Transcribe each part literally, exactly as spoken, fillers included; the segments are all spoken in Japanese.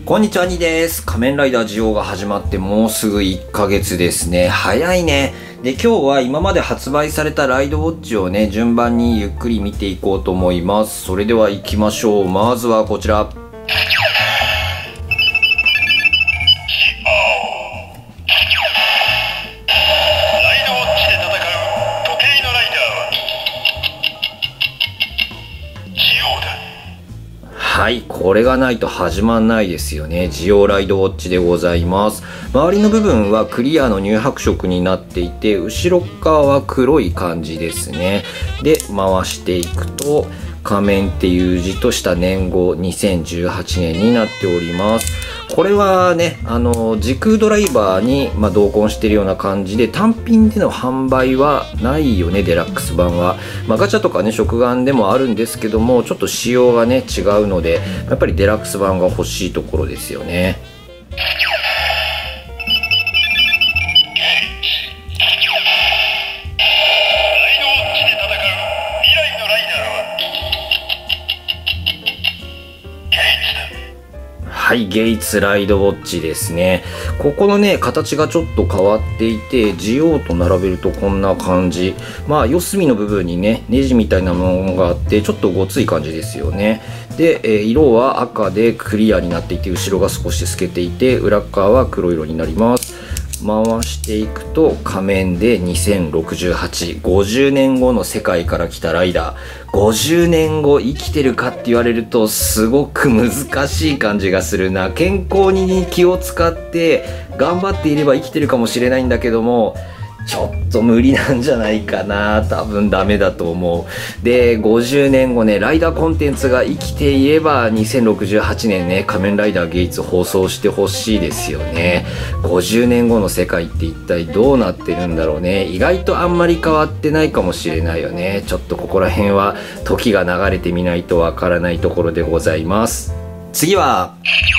こんにちは、にです。仮面ライダージオが始まってもうすぐいっかげつですね。早いね。で、今日は今まで発売されたライドウォッチをね、順番にゆっくり見ていこうと思います。それでは行きましょう。まずはこちら。はい、これがないと始まんないですよね。ジオライドウォッチでございます。周りの部分はクリアの乳白色になっていて、後ろ側は黒い感じですね。で、回していくと、仮面っていう字とした年号にせんじゅうはちねんになっております。これはね、あの、時空ドライバーに、まあ、同梱してるような感じで、単品での販売はないよね、デラックス版は。まあ、ガチャとかね、食玩でもあるんですけども、ちょっと仕様がね、違うので、やっぱりデラックス版が欲しいところですよね。はい、ゲイツライドウォッチですね。ここのね、形がちょっと変わっていて、ジオウと並べるとこんな感じ。まあ、四隅の部分にね、ネジみたいなものがあって、ちょっとごつい感じですよね。で、えー、色は赤でクリアになっていて、後ろが少し透けていて、裏側は黒色になります。回していくと仮面でにせんろくじゅうはち、ごじゅうねんごの世界から来たライダー。ごじゅうねんご生きてるかって言われるとすごく難しい感じがするな。健康に気を使って頑張っていれば生きてるかもしれないんだけども、ちょっと無理なんじゃないかな。多分ダメだと思う。で、ごじゅうねんごね、ライダーコンテンツが生きていればにせんろくじゅうはちねんね、仮面ライダーゲイツ放送してほしいですよね。ごじゅうねんごの世界って一体どうなってるんだろうね。意外とあんまり変わってないかもしれないよね。ちょっとここら辺は時が流れてみないとわからないところでございます。次は、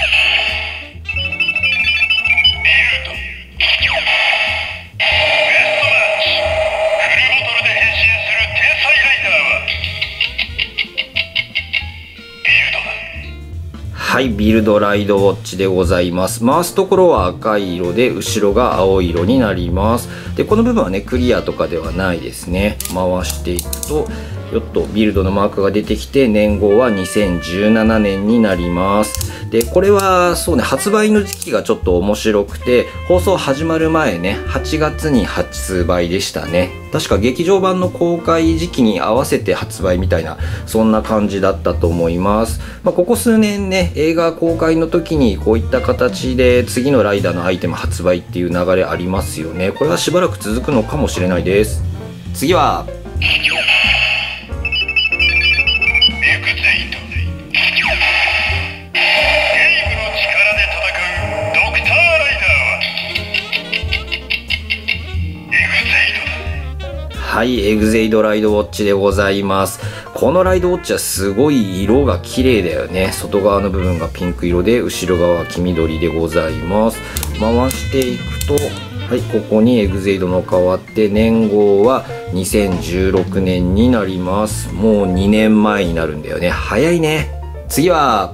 はい、ビルドライドウォッチでございます。回すところは赤い色で、後ろが青色になります。で、この部分はね、クリアとかではないですね。回していくと、よっとビルドのマークが出てきて、年号はにせんじゅうななねんになります。で、これはそうね、発売の時期がちょっと面白くて、放送始まる前ね、はちがつに発売でしたね。確か劇場版の公開時期に合わせて発売みたいな、そんな感じだったと思います。まあ、ここ数年ね、映画公開の時にこういった形で次のライダーのアイテム発売っていう流れありますよね。これはしばらく続くのかもしれないです。次は、はい、エグゼイドライドウォッチでございます。このライドウォッチはすごい色が綺麗だよね。外側の部分がピンク色で、後ろ側は黄緑でございます。回していくと、はい、ここにエグゼイドの変わって、年号はにせんじゅうろくねんになります。もうにねんまえになるんだよね。早いね。次は、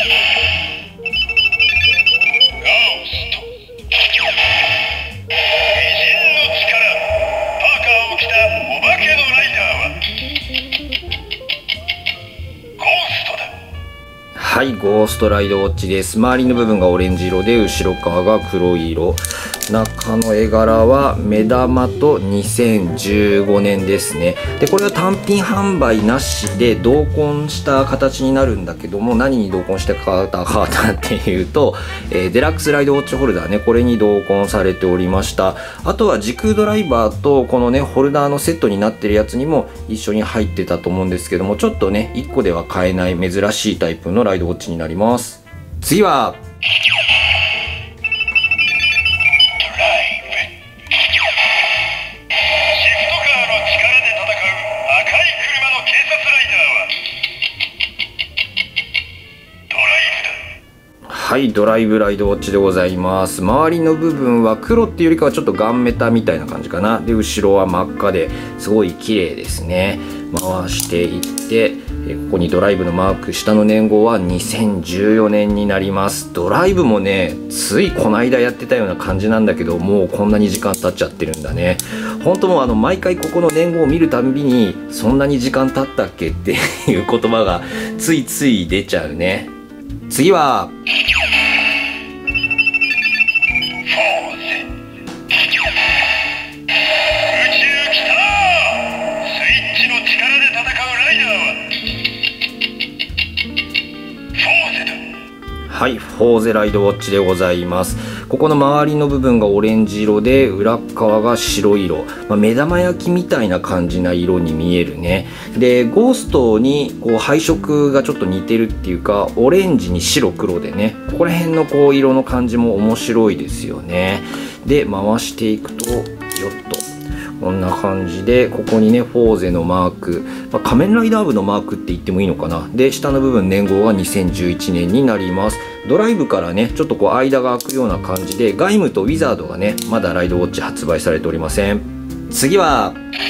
はい、ゴーストライドウォッチです。周りの部分がオレンジ色で、後ろ側が黒い色。中の絵柄は目玉とにせんじゅうごねんですね。で、これは単品販売なしで同梱した形になるんだけども、何に同梱したかっていうと、えー、デラックスライドウォッチホルダーね、これに同梱されておりました。あとは時空ドライバーとこのね、ホルダーのセットになってるやつにも一緒に入ってたと思うんですけども、ちょっとね、いっこでは買えない珍しいタイプのライドウォッチになります。次は、はい、ドライブライドウォッチでございます。周りの部分は黒っていうよりかはちょっとガンメタみたいな感じかな。で、後ろは真っ赤ですごい綺麗ですね。回していって、 えここにドライブのマーク、下の年号はにせんじゅうよねんになります。ドライブもねついこの間やってたような感じなんだけど、もうこんなに時間経っちゃってるんだね。本当もうあの毎回ここの年号を見るたんびに、そんなに時間経ったっけっていう言葉がついつい出ちゃうね。次ははい、フォーゼライドウォッチでございます。ここの周りの部分がオレンジ色で、裏側が白色、まあ、目玉焼きみたいな感じな色に見えるね。でゴーストにこう配色がちょっと似てるっていうか、オレンジに白黒でね、ここら辺のこう色の感じも面白いですよね。で回していくと、よっとこんな感じで、ここにねフォーゼのマーク、まあ、仮面ライダー部のマークって言ってもいいのかな。で下の部分年号がにせんじゅういちねんになります。ドライブからねちょっとこう間が空くような感じで、ガイムとウィザードがねまだライドウォッチ発売されておりません。次は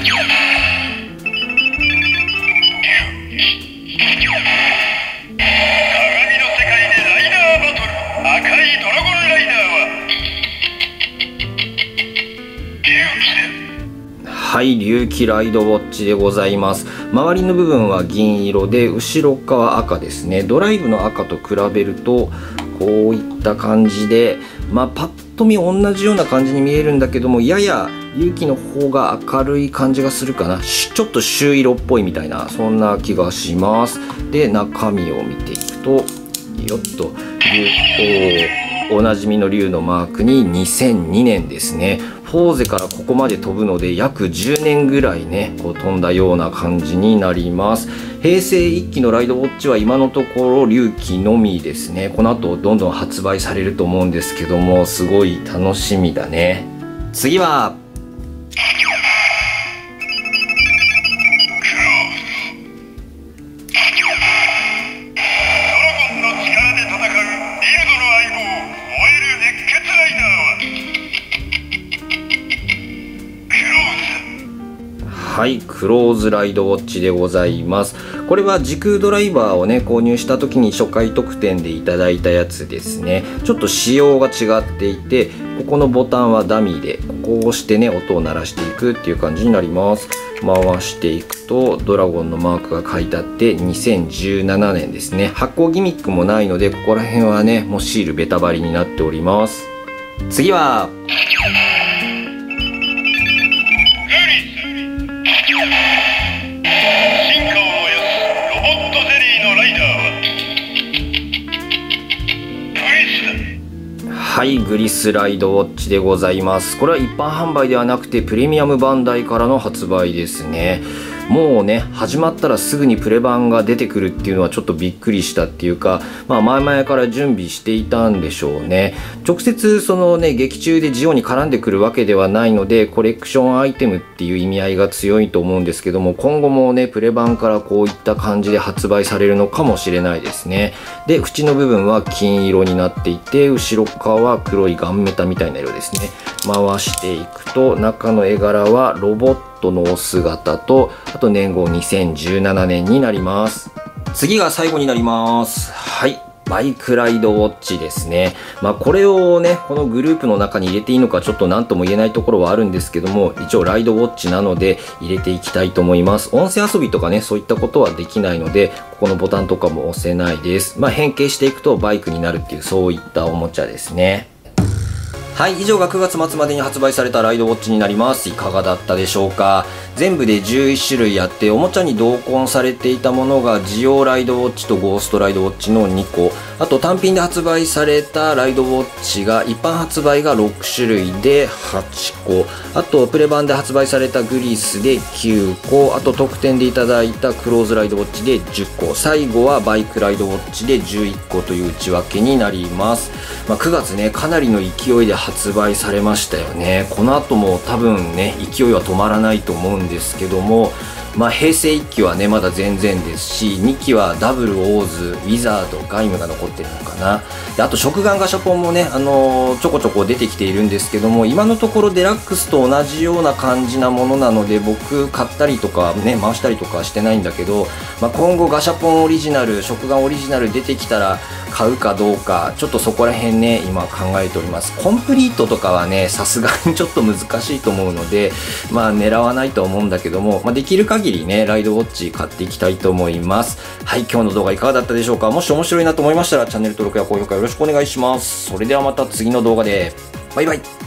はい、龍騎ライドウォッチでございます。周りの部分は銀色で、後ろ側赤ですね。ドライブの赤と比べるとこういった感じで、まあパッと見同じような感じに見えるんだけども、やや龍騎の方が明るい感じがするかな。ちょっと朱色っぽいみたいな、そんな気がします。で中身を見ていくと、よっと龍おなじみの龍のマークににせんにねんですね。フォーゼからここまで飛ぶので約じゅうねんぐらいねこう飛んだような感じになります。平成いっきのライドウォッチは今のところ龍騎のみですね。この後どんどん発売されると思うんですけども、すごい楽しみだね。次ははい、クローズライドウォッチでございます。これは時空ドライバーをね購入した時に初回特典でいただいたやつですね。ちょっと仕様が違っていて、ここのボタンはダミーで、ここを押してね音を鳴らしていくっていう感じになります。回していくとドラゴンのマークが書いてあってにせんじゅうななねんですね。発行ギミックもないので、ここら辺はねもうシールベタ貼りになっております。次ははい、グリスライドウォッチでございます。これは一般販売ではなくてプレミアムバンダイからの発売ですね。もうね始まったらすぐにプレ版が出てくるっていうのはちょっとびっくりしたっていうか、まあ前々から準備していたんでしょうね。直接そのね劇中でジオに絡んでくるわけではないので、コレクションアイテムっていう意味合いが強いと思うんですけども、今後もねプレ版からこういった感じで発売されるのかもしれないですね。で縁の部分は金色になっていて、後ろ側は黒いガンメタみたいな色ですね。回していくと中の絵柄はロボットのお姿と、あと年号にせんじゅうななねんになります。次が最後になります。はい、バイクライドウォッチですね。まあこれをねこのグループの中に入れていいのかちょっと何とも言えないところはあるんですけども、一応ライドウォッチなので入れていきたいと思います。音声遊びとかねそういったことはできないので、ここのボタンとかも押せないです。まあ変形していくとバイクになるっていう、そういったおもちゃですね。はい、以上がくがつ末までに発売されたライドウォッチになります。いかがだったでしょうか。全部でじゅういちしゅるいあって、おもちゃに同梱されていたものがジオライドウォッチとゴーストライドウォッチのにこ、あと単品で発売されたライドウォッチが一般発売がろくしゅるいではちこ、あとプレ版で発売されたグリスできゅうこ、あと特典でいただいたクローズライドウォッチでじゅっこ、最後はバイクライドウォッチでじゅういっこという内訳になります。まあ、くがつねかなりの勢いで発売されましたよね。この後も多分ね勢いは止まらないと思うんですけども、 まあ、平成いっきはねまだ全然ですし、にきはダブル、オーズ、ウィザード、ガイムが残ってるのかな。であと食玩ガシャポンもね、あのー、ちょこちょこ出てきているんですけども、今のところデラックスと同じような感じなものなので、僕買ったりとかね回したりとかしてないんだけど、まあ、今後ガシャポンオリジナル、食玩オリジナル出てきたら買うかどうか、ちょっとそこら辺ね今考えております。コンプリートとかはねさすがにちょっと難しいと思うので、まあ狙わないと思うんだけども、まあ、できる限りねライドウォッチ買っていきたいと思います。はい、今日の動画いかがだったでしょうか。もし面白いなと思いましたらチャンネル登録や高評価よろしくお願いします。それではまた次の動画でバイバイ。